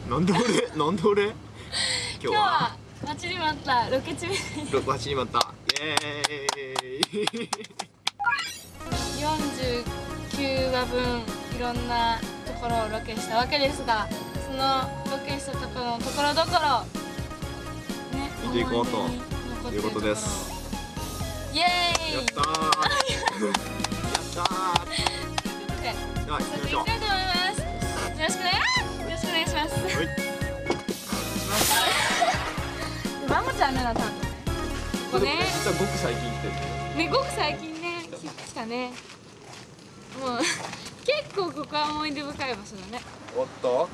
なんで俺なんで俺今日は待ちに待ったロケ地目待ちに待った。イエーイ 49話分いろんなところをロケしたわけですが、そのロケしたところのところどころね見ていこうということです。 イエーイやったーやったーということで早速行きましょう。 行きたいと思います。よろしくお願いします。 はいマモちゃんねなたんとねここね実はごく最近来てるねごく最近ね来たね。もう結構ここは思い出深い場所だね。 おっと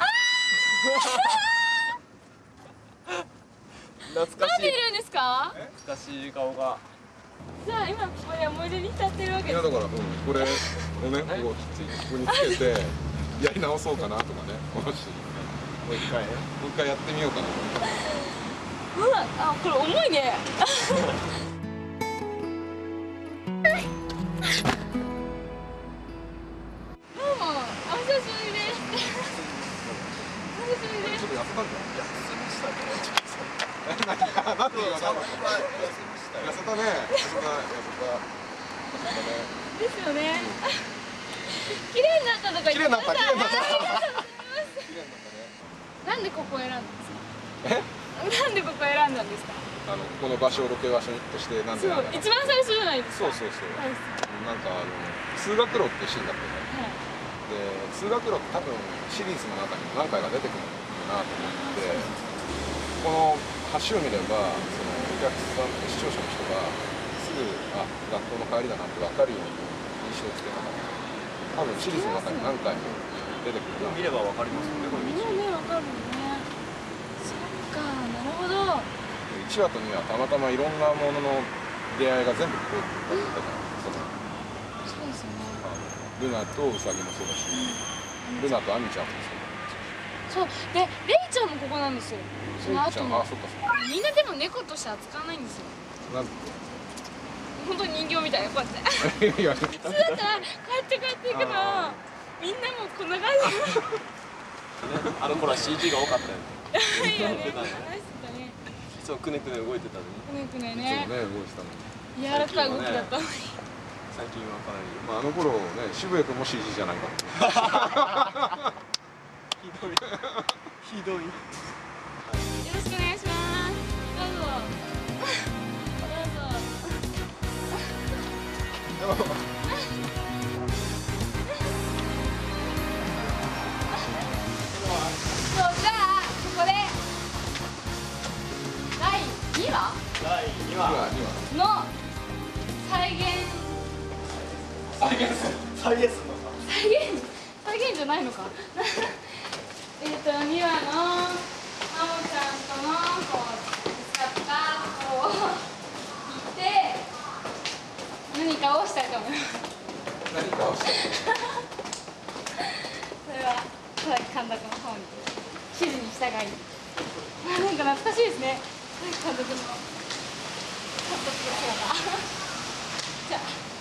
懐かしい。 なんでいるんですか？ 懐かしい顔が。 じゃあ今ここで思い出に浸ってるわけです。 いやだからこれをねここにつけてやり直そうかなとかね、もしもう一回やってみようかな。 うわ、あ、これ重いね。どうも、お久しぶりです。お久しぶりです。 ちょっと痩せたんじゃん。 痩せましたね。 なんていうか痩せたね。 ですよね。綺麗になったとか言ってました。 綺麗になったなんでここを選んだんですか？ え？ なんでここを選んだんですか？ この場所をロケ場所としてなんでそう、一番最初じゃないですか。 そう。 はい。 なんか通学路ってシーンだったね。で通学路って多分シリーズの中にも何回か出てくるなと思って、この橋を見ればそのお客さん視聴者の人がすぐ学校の帰りだなって分かるように印象をつけたから、多分シリーズの中に何回も出てくるな。 見ればわかりますよね、この道。 ね、わかるね。そっか、なるほど。 1話と2話たまたまいろんなものの出会いが全部こうだったじゃん。 そうですよね。 ルナとウサギもそうだし、ルナとアミちゃんもそう。で、レイちゃんもここなんですよ。そそう。 の後も。 そっか。 みんなでも猫として扱わないんですよ。 なん本当に人形みたいな、こうやって。 いや普通だったら、こうやって行くの。みんなもこんな感じ。 あの頃は CG が多かったよね。 いやね、話してたね。 いつもくねくね動いてたのに。 くねくねいつもね。 ね動いてたのに。 柔らかい動きだったのに。 最近はかなり。 まああの頃ね渋谷君も CG じゃないか。 ひどい。ひどい。 よろしくお願いします。どうぞ。どうぞ。そう、じゃあここで第2話の再現じゃないのか。2話のマモちゃんとのこう使ったところを聞いて何かをしたいと思います。 何かをして。 それは佐々木監督の方に指示に従い、なんか懐かしいですね、佐々木監督のカットする姿。じゃあ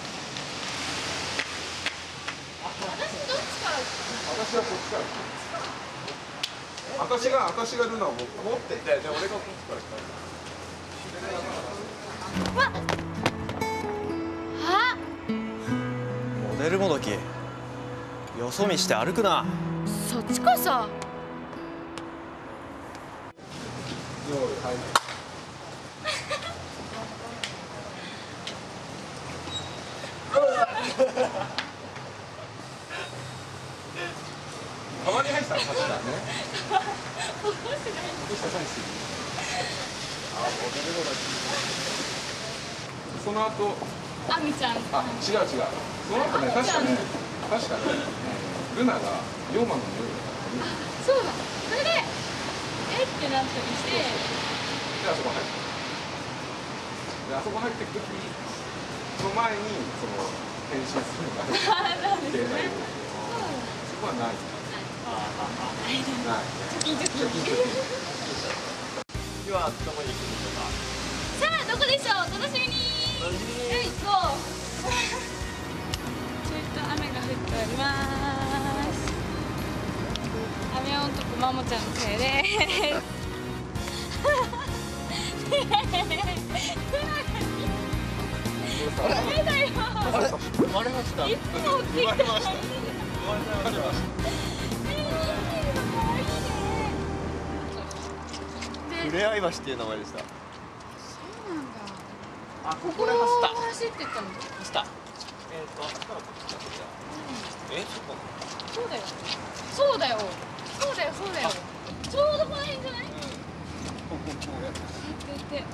私どっちから私はこっちから。私がルナを持って。 じゃあ俺がこっちから来た。 あモデルもどきよそ見して歩くな。 そっちこそ。 用意はい。たまに入ったら勝ちだね。その後、 あみちゃん。 違う。その後ね、確かね、ルナがヨーマンの匂いだったのに。 そうだ。それでってなったりして。 で、あそこ入って。で、あそこ入っていくときに、その前に変身するのがある。 なんですね。 そこはない。ない。 チョキンチョキン。 次はどこに行くんでしょうか。 さあどこでしょう。お楽しみに。行こう。ちょっと雨が降っております。雨男マモちゃんのせいですダメだよ。 割れました。 いつも起きてたのに。 割れました。ふれあい橋っていう名前でした。 そうなんだ。 あ、 ここを走ってったの。 走った。え、 そうだよ。そうだよ。そうだよ。そうだよ。ちょうどこの辺じゃない？行って。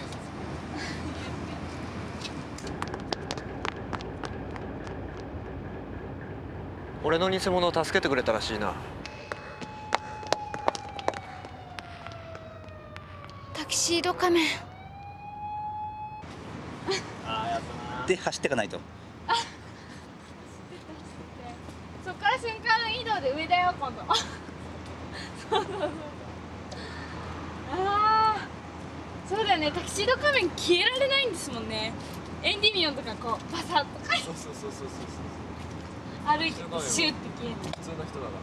俺の偽物を助けてくれたらしいな。 タキシード仮面。 で走っていかないと。 そっから瞬間移動で上だよ今度。そう。ああ、そうだよね。タキシード仮面消えられないんですもんね。エンディミオンとかこうバサッとかそう。 歩いてシュッて消えて。 普通の人だから。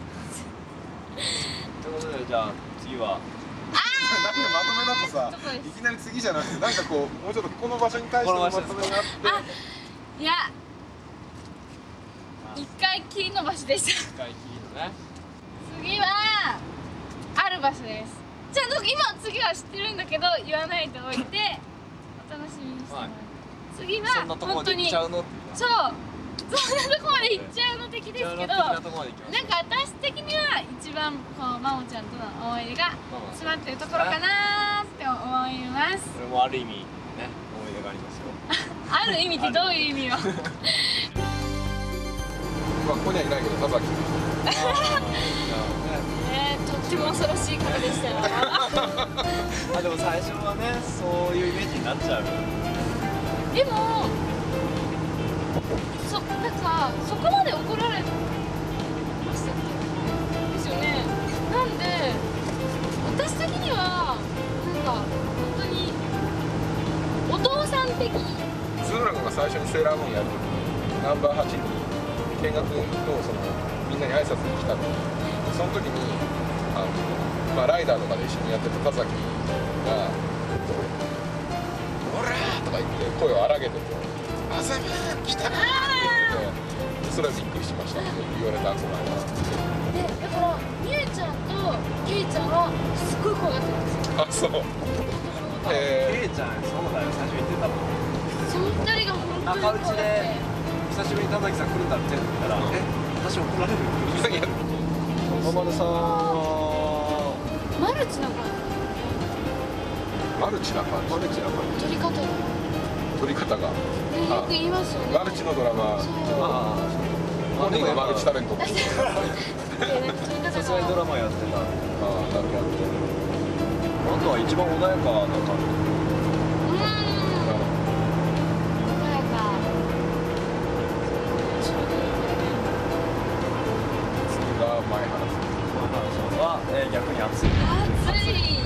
ということで、じゃあ次は。 なんかまとめだとさ、いきなり次じゃなくて、なんかこうもうちょっとこの場所に対してのまとめになって。 いや、一回きりの場所でした。 一回きりのね。 次はある場所です。ちゃんと今次は知ってるんだけど言わないでおいてお楽しみにしてもらう。次そんなはとこまで行っ本当にちゃうのっていうな。 そう、そんなとこまで行っちゃうの敵ですけど、 的なとこまで行きましょう。 なんか私的には一番こうマモちゃんとの思い出が詰まってるところかなーって思います。 これもある意味ね、思い出がありますよ。 ある意味ってどういう意味よ。 まあここにはいないけど田崎。 とっても恐ろしい方でしたよ。 あ、でも最初はね、そういうイメージになっちゃう。 でもなんかそこまで怒られましたっけですよね。なんで私的にはなんか本当にお父さん的。 津村君が最初にセーラームーンやる時にナンバー8に見学のそのみんなに挨拶に来たの。その時にまあ、ライダーとかで一緒にやってた田崎が「オラー!」とか言って声を荒げてて「あざみ来たな!」って言ってて、それはびっくりしましたって言われたんですよ。 でだからみゆちゃんとけいちゃんはすっごい怖がってるんですよ。 あ、そう。 ケイちゃん、そうだよ、最初言ってたもん。 その二人が本当に怖がって。 久しぶりに田崎さん来るんだって言ったら、私怒られる。 野丸さんはマルチな感マルチな感じ。 じ。撮り方が。 撮り方が。 よく言いますよね。 マルチのドラマ。 そう。 本人はマルチタレント。 撮り方さすがにドラが。 マやってた。 ああ、なるほど。 あとは一番穏やかな感穏やか。 次が前原さん。 じ。は、逆に熱い。 熱い。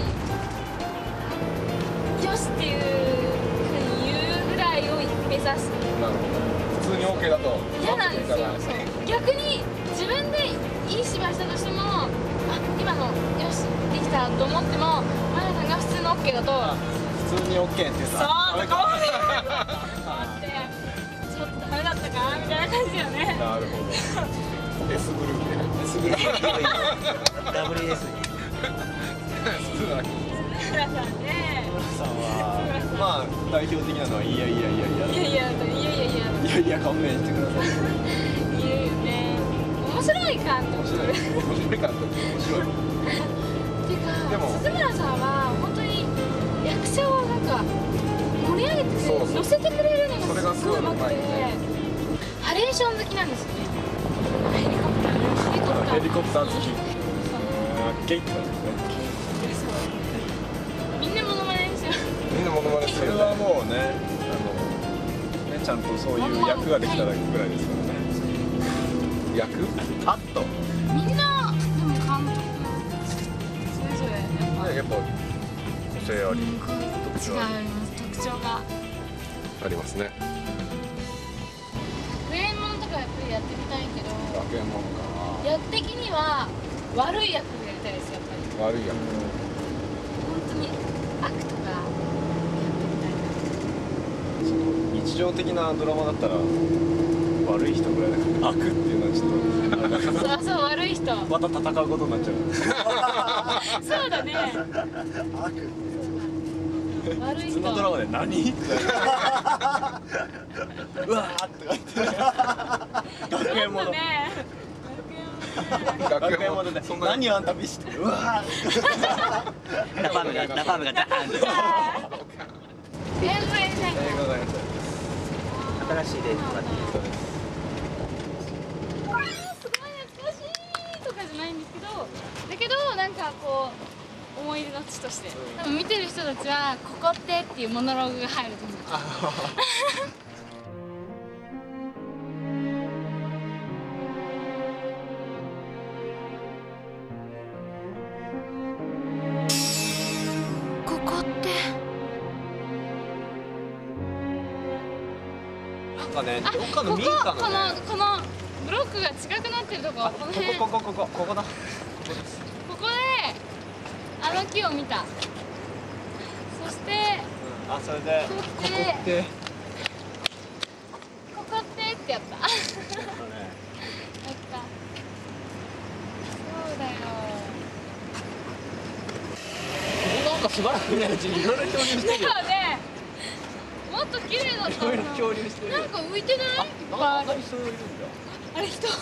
よしっていうふうに言うぐらいを目指す。 なるほど。普通に OK だと。 嫌なんですよ。逆に自分でいい芝居したとしても、あ、今のよしできたと思っても、マヤさんが普通の OK だと、 普通に OK ってそうさ。 とか思ってちょっとダメだったかみたいな感じよね。 なるほど。S グループで。 すぐに WS 普通な皆さんね。 さんは、まあ代表的なのは、いやいや勘弁してください。 言うよね。面白い監督。 面白い監督。面白い。 てかでも鈴村さんは本当に役者をなんか盛り上げてくれる、 そうそう乗せてくれるのそれががすごいうまくて、 すごいうまいねハレーション好きなんですよね。ヘリコプター好き。 ゲイって感みんなモノマネですよ。 みんなモノマネするよね。 それはもうね、ちゃんとそういう役ができただけぐらいですからね。 役？ あっと。 みんなでも監督それぞれやっぱ個性あり違います特徴が。 ありますね。 学園ものとかやっぱりやってみたいけど、 学園ものか役的には悪い役をやりたいですやっぱり。 悪いやん。 本当に悪とかやりたいな。 日常的なドラマだったら悪い人ぐらいだから悪っていうのはちょっとあれだからそうそう悪い人。 また戦うことになっちゃう。 そうだね。悪い人。 普通のドラマで何？ってうわーって書いて学園もの。 ね。 学園もので何あんた見してうわーラパームがダーンって映画やりたい。 映画がやりたい。 新しい例とかってすごい懐かしいとかじゃないんですけど、だけどなんかこう思い出の地として多分見てる人たちはここってっていうモノローグが入ると思う。ここってなんかね、どっかここの民家のね。 このブロックが近くなってるとここの辺ここだ。 ここであの木を見た。そしてあ、それでここってでここってってやったやった。そうだよ。 なんかしばらくねうちにいろいろ恐竜してるよ。 だよね。もっと綺麗だったいろいろな。 恐竜してるよ。 なんか浮いてない？いっぱいある。 あんなに人いるんだ。 あれ人。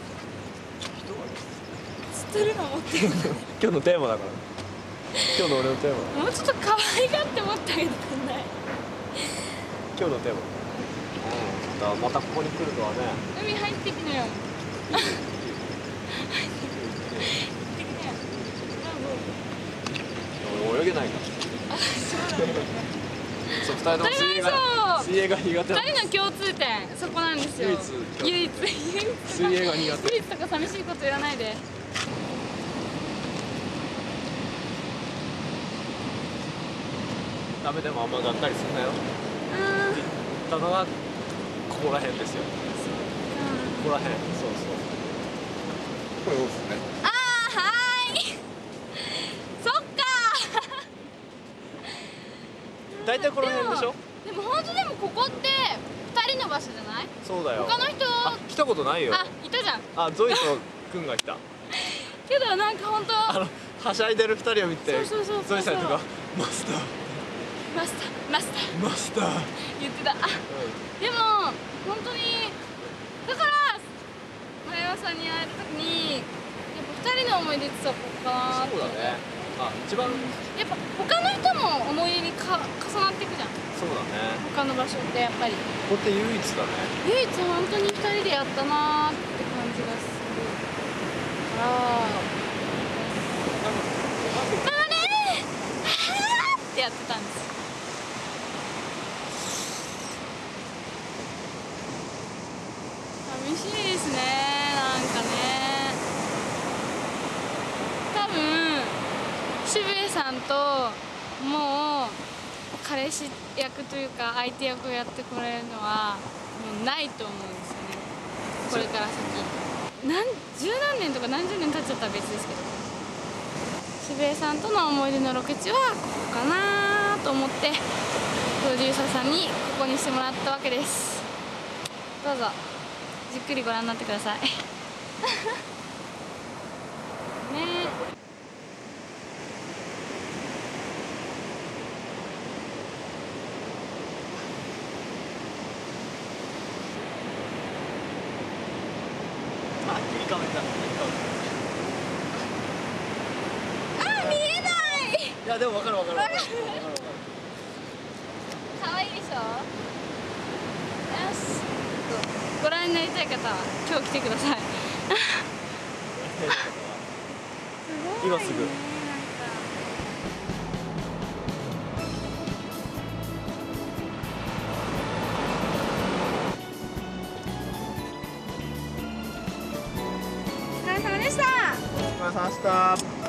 釣ってるの持ってる。 今日のテーマだから。今日の俺のテーマ。 もうちょっと可愛がって持ってあげてくんない？ 今日のテーマ。うん。またここに来るとはね。 海入ってきなよ。入ってきなよ。 俺泳げないから。そう、二人とも水泳が苦手な二人の共通点そこなんですよ。唯一水泳が苦手。 唯一とか寂しいこと言わないで。 ダメでもあんまがっかりすんなよ。たのはここら辺ですよ。ここら辺。そうそう。 これそうですね。 あーはーい。そっか大体この辺でしょ。 でも本当でもここって二人の場所じゃない？ そうだよ。 他の人あ、来たことないよ。 あいたじゃん。 あ、ゾイとくんが来た。 けどなんか本当はしゃいでる二人を見て、 そうゾイさんとかマスターマスターマスターマスター。 言ってた。あでも本当にだから前山さんに会えるときにやっぱ二人の思い出ってさここかなってそうだね。あ、一番やっぱ他の人も思い出に重なっていくじゃん。 そうだね。 他の場所ってやっぱりここって唯一だね。 唯一本当に二人でやったなーって感じがするからあれーってやってたんですよ。寂しいですね。なんかね多分渋谷さんともう彼氏役というか相手役をやってくれるのはもうないと思うんですよね。これから先十何年とか何十年経っちゃったら別ですけど、渋谷さんとの思い出のロケ地はここかなと思ってプロデューサーさんにここにしてもらったわけです。どうぞじっくりご覧になってくださいねえあ、いいカメだ。 あ見えないいやでも分かる分かる分かる。 可愛いでしょ。よしご覧になりたい方は今日来てください今すぐ。 お疲れ様でした。 お疲れ様でした。